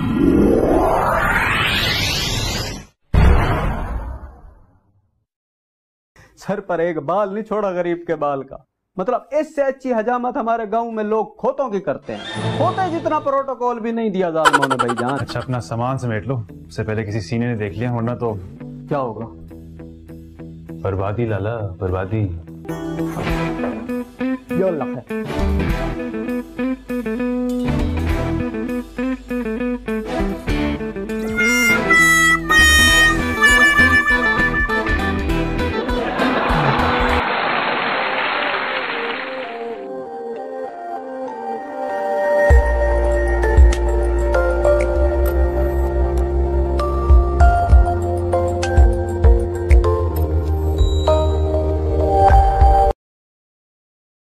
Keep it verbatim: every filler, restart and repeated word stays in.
Sir पर एक बाल नहीं छोड़ा गरीब के बाल का। मतलब इससे अच्छी हजामत हमारे गांव में लोग खोतों की करते हैं। खोते जितना प्रोटोकॉल भी नहीं दिया जालिमों ने भाई जान। अच्छा अपना सामान समेट लो, उससे पहले किसी सीने ने देख लिया, वरना तो क्या होगा? बर्बादी लाला, बर्बादी। यो लख है।